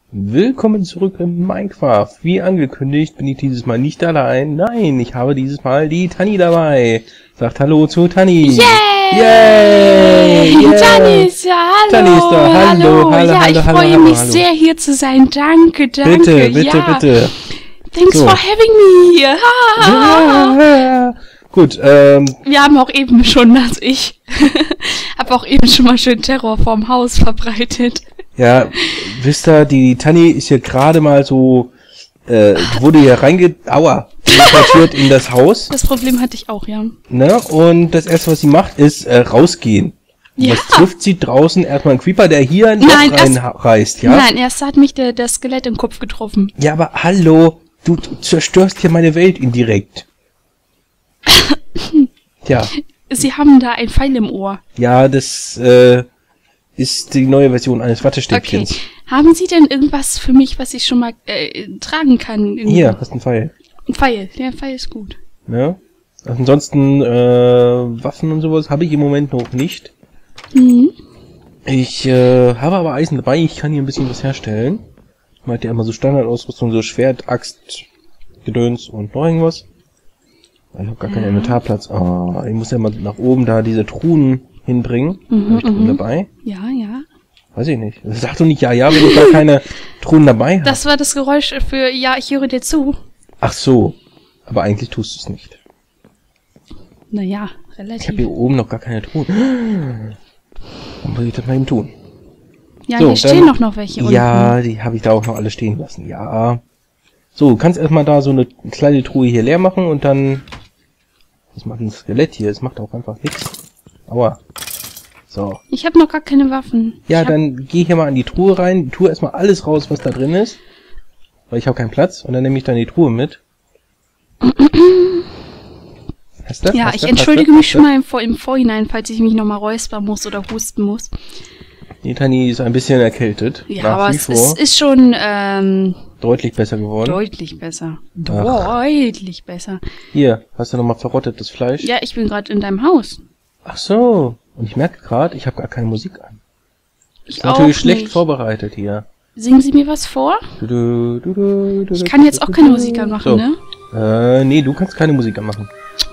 Willkommen zurück in Minecraft. Wie angekündigt bin ich dieses Mal nicht allein. Nein, ich habe dieses Mal die Tanni dabei. Sagt Hallo zu Tanni. Yay! Yay! Yeah! Tanni ist ja, hallo! Tanni ist da, hallo, hallo, ja, hallo, ich hallo, freue hallo, mich hallo. sehr, hier zu sein. Danke, danke. Bitte, bitte, ja. bitte. Thanks So. for having me here. Ja. Gut, Wir haben auch eben schon, also ich habe auch eben schon mal schön Terror vorm Haus verbreitet. ja, wisst ihr, die Tanni ist hier gerade mal so, wurde hier teleportiert in das Haus. Das Problem hatte ich auch, ja. Ne? Und das erste, was sie macht, ist rausgehen. Ja. Was trifft sie draußen? Erstmal ein Creeper, der hier ein Loch reinreißt, ja? Nein, erst hat mich der Skelett im Kopf getroffen. Ja, aber hallo, du zerstörst hier meine Welt indirekt. Tja, Sie haben da ein Pfeil im Ohr. ja, das ist die neue Version eines Wattestäbchens. Okay. Haben Sie denn irgendwas für mich, was ich schon mal tragen kann? Hier, hast einen Pfeil. Ein Pfeil. Der Pfeil ist gut. Ne? Ansonsten Waffen und sowas habe ich im Moment noch nicht. Mhm. Ich habe aber Eisen dabei, ich kann hier ein bisschen was herstellen. Man hat ja immer so Standardausrüstung, so Schwert, Axt, Gedöns und noch irgendwas. Ich habe gar keinen Inventarplatz. Oh, ich muss ja mal nach oben da diese Truhen hinbringen. Habe ich Truhen dabei? Ja, ja. Weiß ich nicht. Sag doch nicht ja, wenn ich gar keine Truhen dabei habe. Das war das Geräusch für ja, ich höre dir zu. Ach so. Aber eigentlich tust du es nicht. Naja, Ich habe relativ. hier oben noch gar keine Truhen. Dann muss ich das mal eben tun. Ja, So, hier stehen dann- noch welche unten. Ja, die habe ich da auch noch alle stehen lassen. Ja. So, du kannst erstmal da so eine kleine Truhe hier leer machen und dann... Was macht ein Skelett hier? Es macht auch einfach nichts. Aua. So. Ich habe noch gar keine Waffen. Ja, Ich hab- dann geh hier mal an die Truhe rein. Tu erstmal alles raus, was da drin ist. Weil ich habe keinen Platz. Und dann nehme ich dann die Truhe mit. Hast du? Ja, Hast ich du? entschuldige Hast mich du? schon mal im Vorhinein, falls ich mich nochmal räuspern muss oder husten muss. Die Tani ist ein bisschen erkältet. Ja, nach aber wie es vor. ist schon Deutlich besser geworden. deutlich besser. Ach. Deutlich besser. Hier, hast du nochmal verrottetes Fleisch? Ja, ich bin gerade in deinem Haus. Ach so. Und ich merke gerade, ich habe gar keine Musik an. Ich Ist natürlich auch schlecht nicht. vorbereitet hier. Singen Sie mir was vor? Ich kann jetzt auch keine Musik anmachen, so. ne? Nee, du kannst keine Musik anmachen.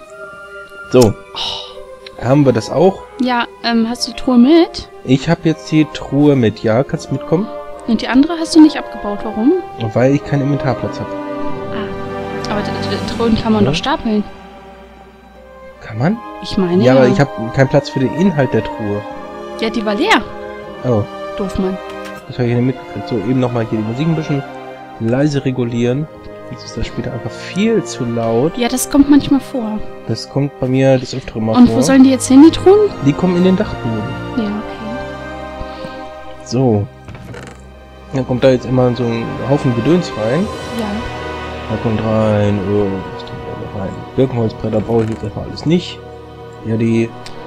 So. Haben wir das auch? Ja, hast du die Truhe mit? Ich habe jetzt die Truhe mit. Ja, kannst du mitkommen? Und die andere hast du nicht abgebaut. Warum? Weil ich keinen Inventarplatz habe. Aber die Truhen kann man Ja. doch stapeln. Kann man? Ich meine Ja, aber ich habe keinen Platz für den Inhalt der Truhe. Ja, die war leer. Oh, Doof, Mann. das habe ich nicht mitgekriegt. So, eben nochmal hier die Musik ein bisschen leise regulieren. Jetzt ist das später einfach viel zu laut. Ja, das kommt manchmal vor. Das kommt bei mir das Öfteren mal Und vor. wo sollen die jetzt hin, die Truhen? Die kommen in den Dachboden. Ja, okay. So. Dann kommt da jetzt immer so ein Haufen Gedöns rein. Ja. Da kommt rein, was kommt da rein? Birkenholzbretter brauche ich jetzt erstmal alles nicht. Ja, die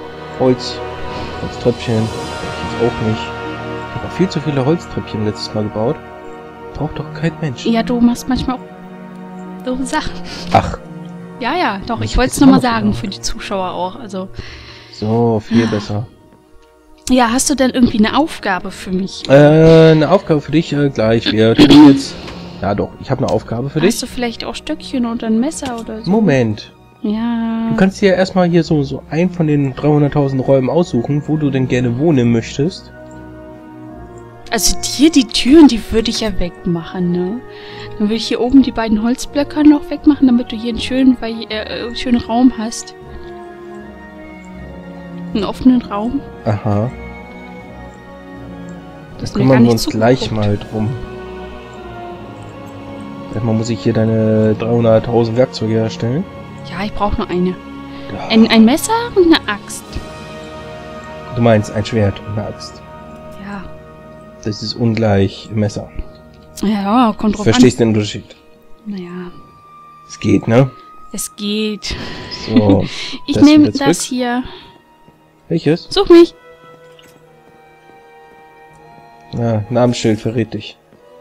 Holztreppchen brauche ich jetzt auch nicht. Ich habe auch viel zu viele Holztreppchen letztes Mal gebaut. Braucht doch kein Mensch. Ja, du machst manchmal auch doofe Sachen. Ach, Ja, ja, doch. Das Ich wollte es ist nochmal auch so. sagen für die Zuschauer auch. Also, so, viel besser. ja, hast du denn irgendwie eine Aufgabe für mich? Eine Aufgabe für dich gleich. Wir tun jetzt... Ja doch, ich habe eine Aufgabe für Hast dich. du vielleicht auch Stöckchen oder ein Messer oder so? Moment. Ja. Du kannst dir erstmal hier so einen von den 300.000 Räumen aussuchen, wo du denn gerne wohnen möchtest. Also hier die Türen, die würde ich ja wegmachen, ne? Dann würde ich hier oben die beiden Holzblöcke noch wegmachen, damit du hier einen schönen Raum hast. Einen offenen Raum. Aha. Das Da kümmern wir uns gleich mal drum. Erstmal muss ich hier deine 300.000 Werkzeuge herstellen. Ja, ich brauche nur eine. Ja. Ein Messer und eine Axt. Du meinst ein Schwert und eine Axt. Ja. Das ist ungleich Messer. Ja, kommt drauf Verstehst du den Unterschied? an. Naja, Es geht, ne? es geht. So. Ich das nehme wieder das zurück. hier. Welches? Such mich. Ja, Namensschild verrät dich.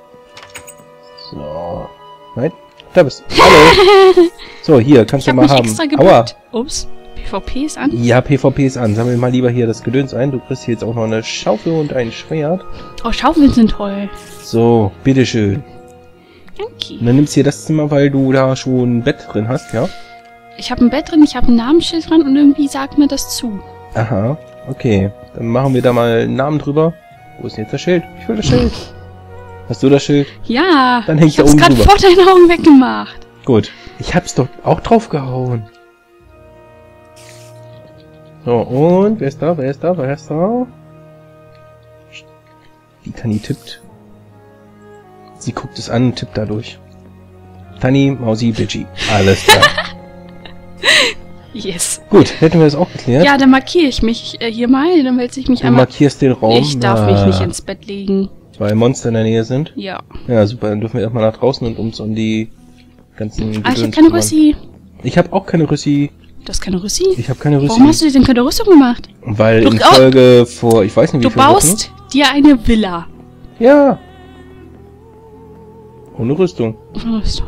So. Nein? Da bist du. Hallo. So, hier, kannst Ich du habe mal mich haben. extra Aua. gebückt. Ups. PvP ist an? Ja, PvP ist an. Sammel mal lieber hier das Gedöns ein. Du kriegst hier jetzt auch noch eine Schaufel und ein Schwert. Oh, Schaufeln sind toll. So, bitteschön. Danke. Und dann nimmst du hier das Zimmer, weil du da schon ein Bett drin hast, ja? Ich habe ein Bett drin, ich habe ein Namensschild dran und irgendwie sagt mir das zu. Aha, okay. Dann machen wir da mal einen Namen drüber. Wo ist denn jetzt das Schild? Ich will das Schild. Hast du das Schild? Ja, Dann hängt's ich hab's da oben gerade drüber. vor deinen Augen weggemacht. Gut. Ich hab's doch auch drauf gehauen. So, und wer ist da? Wer ist da? Wer ist da? Die Tani tippt. Sie guckt es an und tippt dadurch. Tani, Mausi, Bitchy. Alles klar. Yes. Gut, hätten wir das auch geklärt. Ja, dann markiere ich mich hier mal, dann wälze ich mich Du einmal. markierst den Raum. Ich darf mich nicht ins Bett legen. Weil Monster in der Nähe sind. Ja. Ja, super. Dann dürfen wir erstmal nach draußen und uns um die ganzen Ah, ich Gedöns habe keine kümmern. Rüssi. Ich habe auch keine Rüssi. Du hast keine Rüssi? Ich habe keine Rüssi. Warum hast du dir denn keine Rüstung gemacht? Weil Du- in Folge vor, ich weiß nicht wie Du viele baust dir eine Villa. Wochen. Ja. Ohne Rüstung. Rüstung.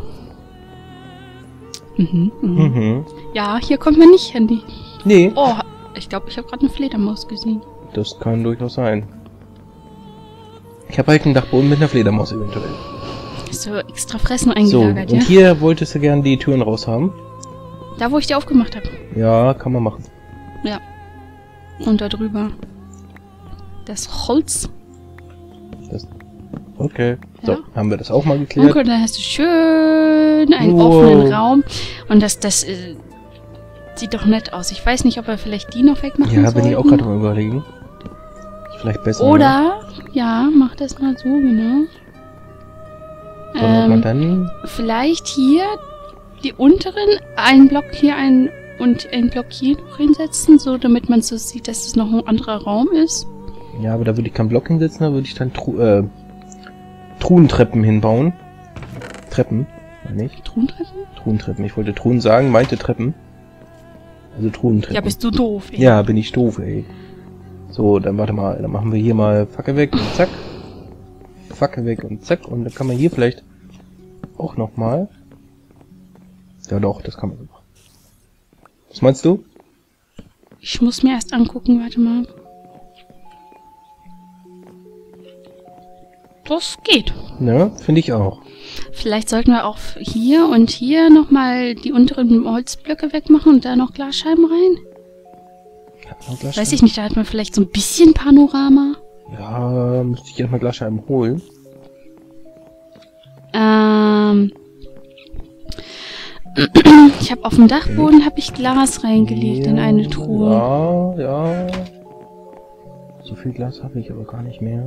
Mhm, mhm. Mhm. Ja, hier kommt man nicht hin. Nee. Oh, ich glaube, ich habe gerade eine Fledermaus gesehen. Das kann durchaus sein. Ich habe halt einen Dachboden mit einer Fledermaus eventuell. Hast du extra Fressen So, eingelagert, und ja? hier wolltest du gerne die Türen raus haben. Da, wo ich die aufgemacht habe. Ja, kann man machen. Ja. Und da drüber. Das Holz. Das, okay. So, Ja. haben wir das auch mal geklärt. Und dann hast du schön einen Wow. offenen Raum. Und das sieht doch nett aus. Ich weiß nicht, ob wir vielleicht die noch wegmachen Ja, sollten. bin ich auch gerade mal überlegen. Ist vielleicht besser. Ne? Oder, ja, mach das mal so, genau. So, nochmal dann. Vielleicht hier die unteren, einen Block hier und einen Block hier noch hinsetzen, so damit man so sieht, dass es noch ein anderer Raum ist. Ja, aber da würde ich keinen Block hinsetzen, da würde ich dann Truhentreppen hinbauen. Treppen, meine ich. Truhentreppen? Truhentreppen. Ich wollte Truhen sagen, meinte Treppen. Also Truhentreppen. Ja, bist du doof, ey. Ja, bin ich doof, ey. So, dann warte mal, dann machen wir hier mal Fackel weg und zack. Fackel weg und zack. Und dann kann man hier vielleicht auch nochmal. Ja doch, das kann man so machen. Was meinst du? Ich muss mir erst angucken, warte mal. Das geht. Ne, finde ich auch. Vielleicht sollten wir auch hier und hier nochmal die unteren Holzblöcke wegmachen und da noch Glasscheiben rein. Weiß ich nicht, da hat man vielleicht so ein bisschen Panorama. Ja, müsste ich erstmal Glasscheiben holen. Ich habe auf dem Dachboden habe ich Glas reingelegt in eine Truhe. Ja, ja. So viel Glas habe ich aber gar nicht mehr.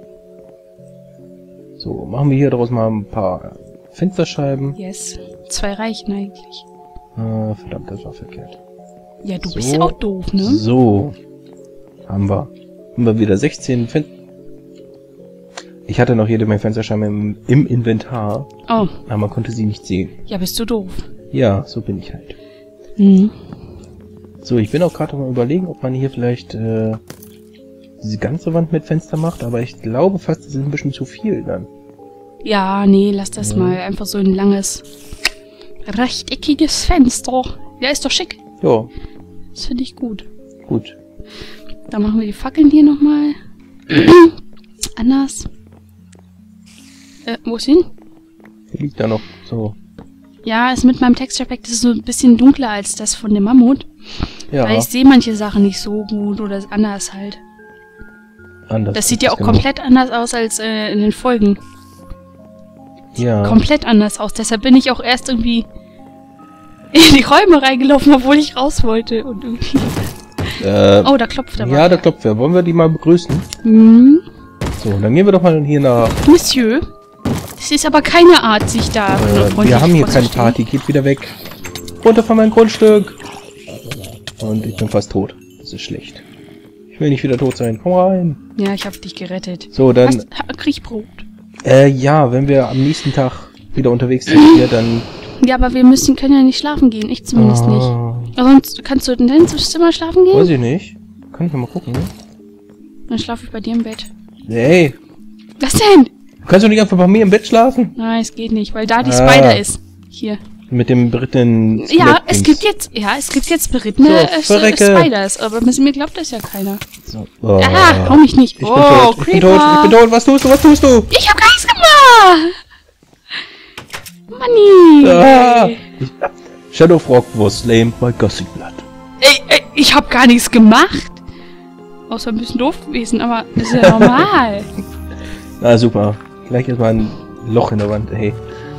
So, machen wir hier draus mal ein paar Fensterscheiben. Yes. 2 reichen eigentlich. Verdammt, das war verkehrt. Ja, du So. bist ja auch doof, ne? So. Haben wir. Haben wir wieder 16 Fenster. Ich hatte noch jede Menge Fensterscheiben im Inventar, Oh, aber man konnte sie nicht sehen. ja, bist du doof. Ja, so bin ich halt. Mhm. So, ich bin auch gerade mal überlegen, ob man hier vielleicht diese ganze Wand mit Fenster macht, aber ich glaube fast, das ist ein bisschen zu viel dann. Ja, nee, lass das Ja. mal. Einfach so ein langes, rechteckiges Fenster. Ja, ist doch schick. Ja, Das finde ich gut. gut. Dann machen wir die Fackeln hier nochmal. Anders. Wo ist hin? Hier liegt da noch so. Ja, ist mit meinem Texture Pack, das ist so ein bisschen dunkler als das von dem Mammut. Ja, Weil ich sehe manche Sachen nicht so gut oder anders halt. anders. Das sieht ja auch genau. komplett anders aus als in den Folgen. Ja, Komplett anders aus. Deshalb bin ich auch erst irgendwie in die Räume reingelaufen, obwohl ich raus wollte. Und irgendwie. Oh, da klopft aber. ja, da klopft wer. Wollen wir die mal begrüßen? Hm. So, dann gehen wir doch mal hier nach. Monsieur. Das ist aber keine Art, sich da freundlich Wir haben hier keine vorzustellen. Party. Geht wieder weg. Runter von meinem Grundstück. Und ich bin fast tot. Das ist schlecht. Ich will nicht wieder tot sein. Komm rein. Ja, ich hab dich gerettet. So, dann. Krieg ich Brot. Ja, wenn wir am nächsten Tag wieder unterwegs sind hier, dann. Ja, aber wir können ja nicht schlafen gehen. Ich zumindest nicht. Sonst kannst du denn ins Zimmer schlafen gehen? Weiß ich nicht. Kann ich mal gucken. Dann schlafe ich bei dir im Bett. Hey, Was denn? du kannst doch nicht einfach bei mir im Bett schlafen? Nein, es geht nicht, weil da die Spider ist. Hier. Mit dem berittenen Ja, es gibt jetzt berittene So, verrecke. Spiders, aber mir glaubt das ja keiner. So. Oh. Hau mich nicht. Ich bin tot. Ich bin tot. Ich bin tot. Was tust du? Was tust du? Ich hab gar nichts gemacht! Manni! Ah. Shadow Frog was slain by Gothic Blood. Ey, ich hab gar nichts gemacht! Außer ein bisschen doof gewesen, aber ist ja normal. Na super. Gleich erstmal ein Loch in der Wand, ey.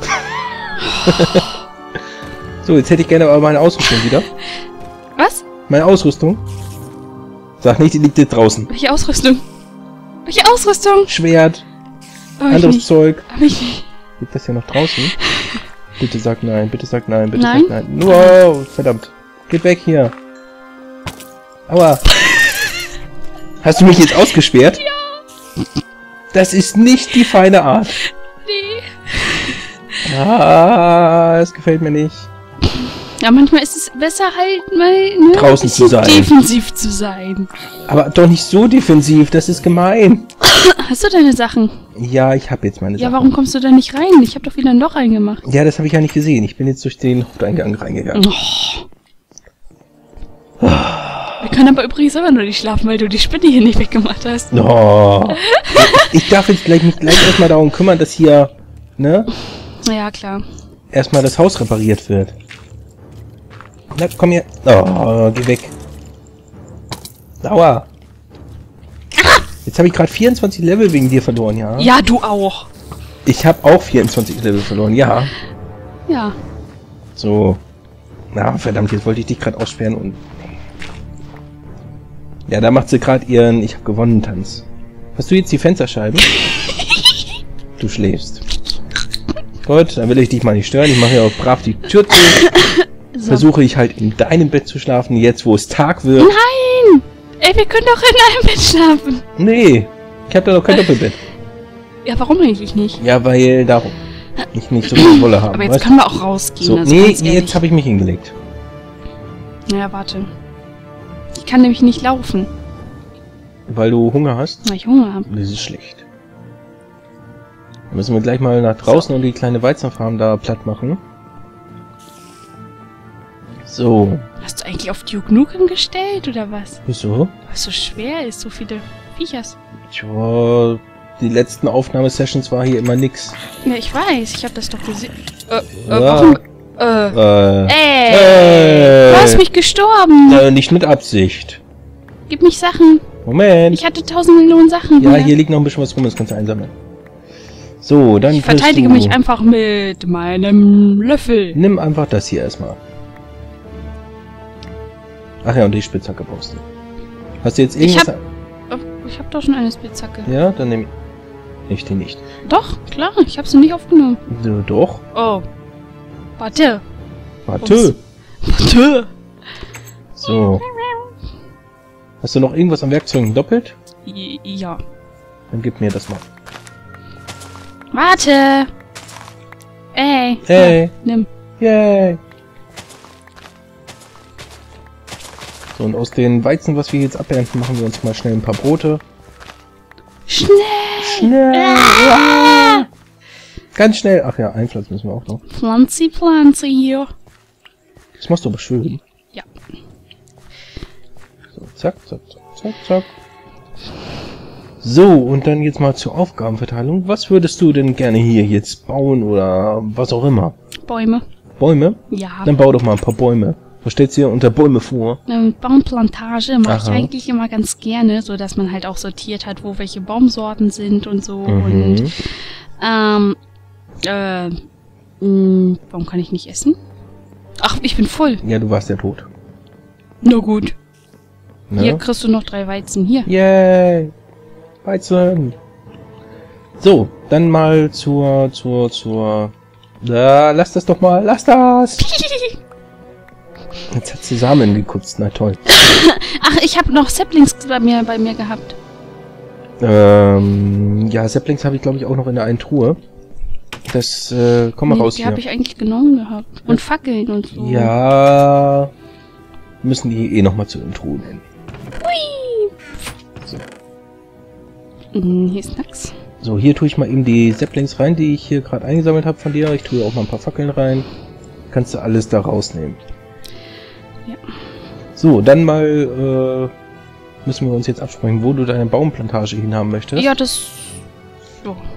So, jetzt hätte ich gerne aber meine Ausrüstung wieder. Was? Meine Ausrüstung? Sag nicht, die liegt jetzt draußen. Welche Ausrüstung? Welche Ausrüstung? Schwert, Hab ich anderes nicht. Zeug. Hab ich nicht. Liegt das hier noch draußen? Bitte sag nein, bitte sag nein, bitte Nein? sag nein. Wow, verdammt. Geht weg hier. Aua. Hast du mich jetzt ausgesperrt? Ja. Das ist nicht die feine Art. Nee. Ah, das gefällt mir nicht. Ja, manchmal ist es besser halt mal Draußen ein zu bisschen sein. defensiv zu sein. Aber doch nicht so defensiv, das ist gemein. Hast du deine Sachen? Ja, ich habe jetzt meine Ja, Sachen. warum kommst du da nicht rein? Ich habe doch wieder ein Loch reingemacht. Ja, das habe ich ja nicht gesehen. Ich bin jetzt durch den Haupteingang reingegangen. Oh. Wir können aber übrigens immer nur nicht schlafen, weil du die Spinne hier nicht weggemacht hast. Oh. Ich darf jetzt mich gleich erstmal darum kümmern, dass hier, ne, Ja, klar. erstmal das Haus repariert wird. Na, komm her. Oh, geh weg. Aua. Jetzt habe ich gerade 24 Level wegen dir verloren, ja? Ja, du auch. Ich habe auch 24 Level verloren, ja. Ja. So. Na, verdammt, jetzt wollte ich dich gerade aussperren und... Ja, da macht sie gerade ihren Ich hab gewonnen Tanz. Hast du jetzt die Fensterscheiben? Du schläfst. Gut, dann will ich dich mal nicht stören. Ich mache ja auch brav die Tür zu. So. Versuche ich halt in deinem Bett zu schlafen, jetzt wo es Tag wird. Nein! Ey, wir können doch in einem Bett schlafen. Nee, ich habe da noch kein Doppelbett. Ja, warum eigentlich nicht? Ja, weil darum. Ich nicht so viel Wolle haben. Aber jetzt weißt? können wir auch rausgehen. So, also nee, ganz ehrlich. jetzt habe ich mich hingelegt. Ja, warte. Ich kann nämlich nicht laufen, Weil du Hunger hast? weil ich Hunger habe. Das ist schlecht. Dann müssen wir gleich mal nach draußen und die kleine Weizenfarm da platt machen. So. Hast du eigentlich auf Duke Nukem gestellt, oder was? Wieso? Weil es so schwer ist, so viele Viechers. Tja, die letzten Aufnahmesessions war hier immer nix. Ja, ich weiß. Ich habe das doch gesehen. Ja. Warum? Du hast mich gestorben. Nicht mit Absicht. Gib mich Sachen. Moment. Ich hatte 1000 Millionen Sachen. Ja, hier. hier liegt noch ein bisschen was rum, das kannst du einsammeln. So, dann Ich verteidige mich einfach mit meinem Löffel. Nimm einfach das hier erstmal. Ach ja, und die Spitzhacke brauchst du. Hast du jetzt irgendwas... Ich hab doch schon eine Spitzhacke. Ja, dann nehme ich die nicht. Doch, klar. Ich habe sie nicht aufgenommen. Doch. Oh. Warte. Warte. Warte. So. Hast du noch irgendwas an Werkzeugen doppelt? Ja. Dann gib mir das mal. Warte. Ey. Hey. Nimm. Yay. So, und aus den Weizen, was wir jetzt abernten, machen wir uns mal schnell ein paar Brote. Schnell. Schnell. Ja. Ganz schnell. Ach ja, einpflanzen müssen wir auch noch. Pflanzi hier. Das machst du aber schön. Ja. So, zack, zack, zack, zack, zack. So, und dann jetzt mal zur Aufgabenverteilung. Was würdest du denn gerne hier jetzt bauen oder was auch immer? Bäume. Bäume? Ja. Dann bau doch mal ein paar Bäume. Was stellst du dir unter Bäume vor? Baumplantage mache ich Aha. eigentlich immer ganz gerne, so dass man halt auch sortiert hat, wo welche Baumsorten sind und so. Und warum kann ich nicht essen? Ach, ich bin voll. Ja, du warst ja tot. Na gut. Ne? Hier kriegst du noch 3 Weizen. Hier. Yay! Weizen! So, dann mal zur... lass das doch mal, lass das! Jetzt hat sie Samen gekutzt, na toll. Ach, ich habe noch Saplings bei mir gehabt. Ja, Saplings habe ich glaube ich auch noch in der einen Truhe. Das, komm mal raus die hier. habe ich eigentlich genommen gehabt. Und Fackeln und so. Ja, müssen die eh nochmal zu den Truhen hin. Hui. So. Hier ist nix. So, hier tue ich mal eben die Saplings rein, die ich hier gerade eingesammelt habe von dir. Ich tue auch mal ein paar Fackeln rein. kannst du alles da rausnehmen. Ja. So, dann mal müssen wir uns jetzt absprechen, wo du deine Baumplantage hinhaben möchtest. Ja, das... So.